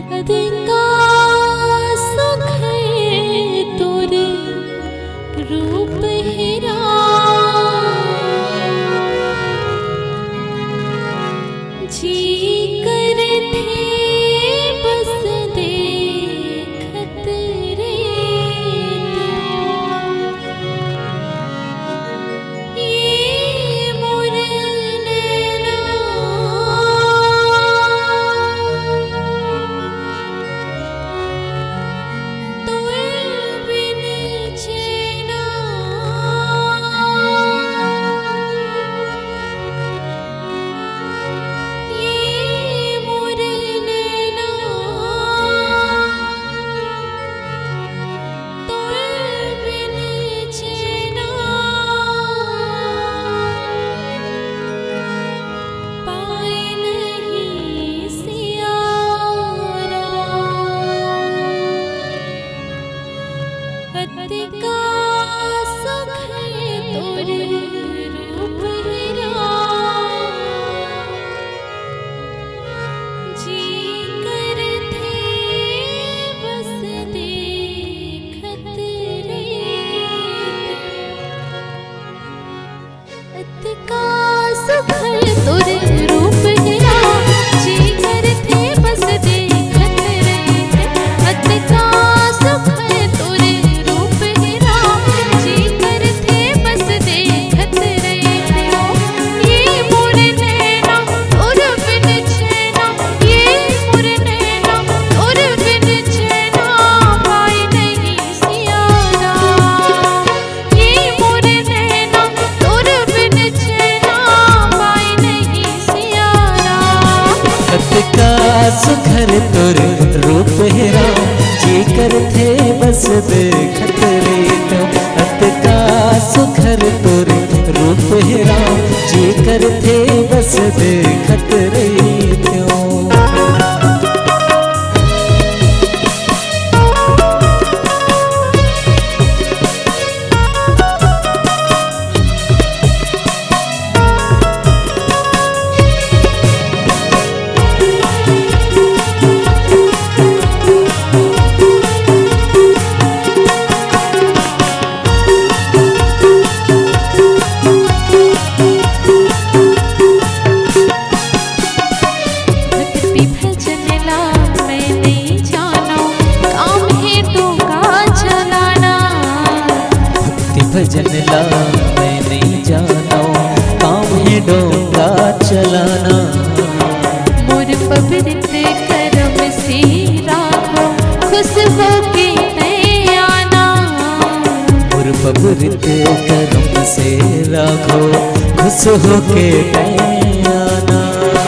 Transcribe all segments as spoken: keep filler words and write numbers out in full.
अतिका सुख है तोरे रूप हेरा, जी कर थे बस देखत रे, ये मोर नैना अतिका सुख है तोरे रूप हेरा, जी कर थे बस देखत रे, अतिका सुख है तोरे रूप हेरा, जी कर थे बस देखत रे, अतिका सुख है तोरे सुखर तोर रूप हेरा, जी कर थे बस देखत रे तो, अतिका सुखर तोर रूप हेरा, जी कर थे बस देखत रे क्यों। भजन ला मैं नहीं जाना, काम है डोंगा चलाना, मोर पवित्र करम से राखो खुश होके नहीं आना, मोर पवित्र करम से राखो खुश होके नहीं आना।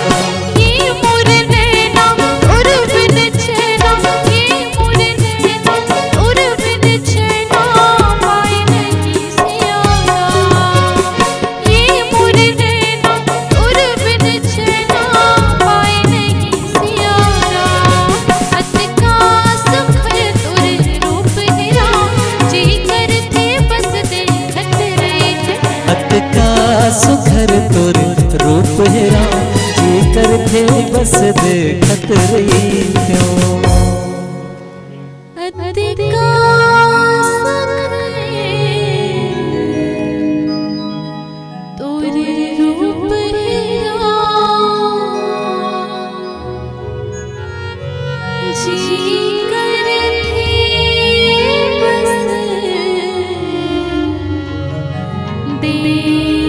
सुखर तोर रूप हेरा, जी कर थे बस देखत रही क्यों। अतिका सुख है तोरे रूप हेरा, जी कर थे बस देख